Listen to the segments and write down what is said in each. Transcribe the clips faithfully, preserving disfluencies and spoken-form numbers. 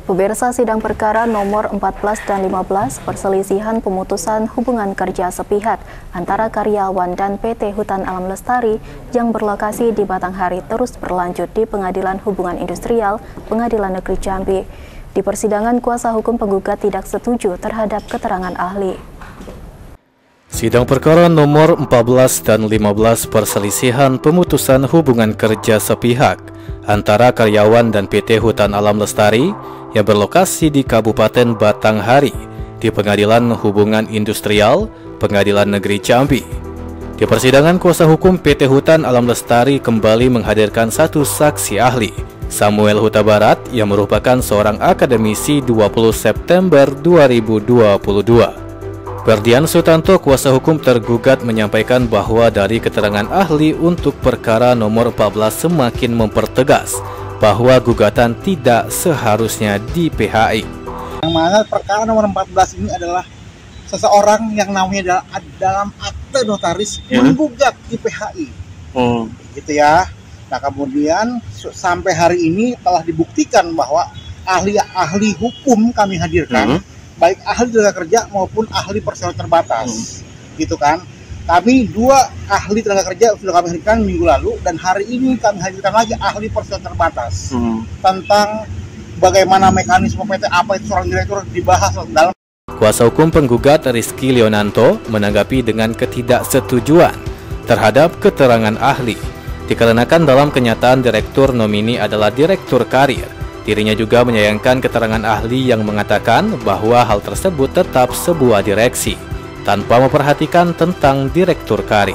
Pemirsa, sidang perkara nomor empat belas dan lima belas perselisihan pemutusan hubungan kerja sepihak antara karyawan dan P T Hutan Alam Lestari yang berlokasi di Batanghari terus berlanjut di Pengadilan Hubungan Industrial Pengadilan Negeri Jambi. Di persidangan, kuasa hukum penggugat tidak setuju terhadap keterangan ahli. Sidang perkara nomor empat belas dan lima belas perselisihan pemutusan hubungan kerja sepihak antara karyawan dan P T Hutan Alam Lestari yang berlokasi di Kabupaten Batanghari di Pengadilan Hubungan Industrial Pengadilan Negeri Jambi. Di persidangan, kuasa hukum P T Hutan Alam Lestari kembali menghadirkan satu saksi ahli, Samuel Huta Barat, yang merupakan seorang akademisi dua puluh September dua ribu dua puluh dua. Ferdian Sutanto, kuasa hukum tergugat, menyampaikan bahwa dari keterangan ahli untuk perkara nomor empat belas semakin mempertegas bahwa gugatan tidak seharusnya di P H I. Yang mana perkara nomor empat belas ini adalah seseorang yang namanya dalam akte notaris ya, menggugat di P H I. Hmm. Gitu ya. Nah, kemudian sampai hari ini telah dibuktikan bahwa ahli-ahli hukum kami hadirkan, hmm. baik ahli tenaga kerja maupun ahli personel terbatas. Hmm. Gitu kan. Kami dua ahli tenaga kerja sudah kami hadirkan minggu lalu, dan hari ini kami hadirkan lagi ahli personel terbatas hmm. tentang bagaimana mekanisme P T, apa itu seorang direktur, dibahas dalam. Kuasa hukum penggugat Rizky Leonanto menanggapi dengan ketidaksetujuan terhadap keterangan ahli, dikarenakan dalam kenyataan direktur nomini adalah direktur karir. Dirinya juga menyayangkan keterangan ahli yang mengatakan bahwa hal tersebut tetap sebuah direksi, tanpa memperhatikan tentang direktur karir.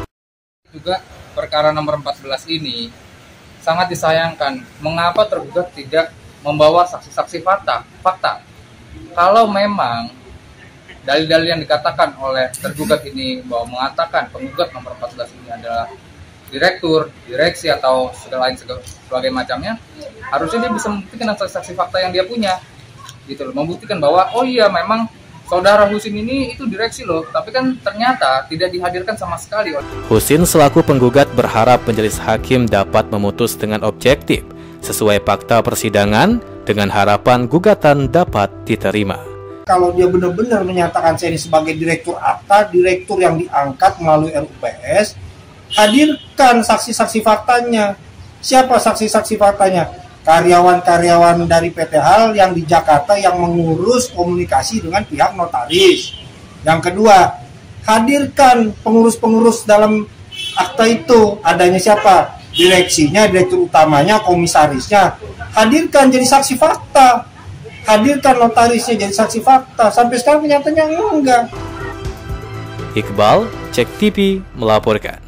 Juga perkara nomor empat belas ini sangat disayangkan mengapa tergugat tidak membawa saksi-saksi fakta. fakta. Kalau memang dalil-dalil yang dikatakan oleh tergugat ini bahwa mengatakan penggugat nomor empat belas ini adalah direktur, direksi atau segala lain sebagai macamnya, harusnya dia bisa membuktikan saksi-saksi fakta yang dia punya. Gitu loh, membuktikan bahwa oh iya memang Saudara Husin ini itu direksi loh, tapi kan ternyata tidak dihadirkan sama sekali. Husin selaku penggugat berharap majelis hakim dapat memutus dengan objektif sesuai fakta persidangan dengan harapan gugatan dapat diterima. Kalau dia benar-benar menyatakan saya ini sebagai direktur akta, direktur yang diangkat melalui R U P S, hadirkan saksi-saksi faktanya. Siapa saksi-saksi faktanya? Karyawan-karyawan dari P T H A L yang di Jakarta yang mengurus komunikasi dengan pihak notaris. Yang kedua, hadirkan pengurus-pengurus dalam akta itu. Adanya siapa? Direksinya, direktur utamanya, komisarisnya. Hadirkan jadi saksi fakta. Hadirkan notarisnya jadi saksi fakta. Sampai sekarang kenyataannya enggak. Iqbal, Cek T V melaporkan.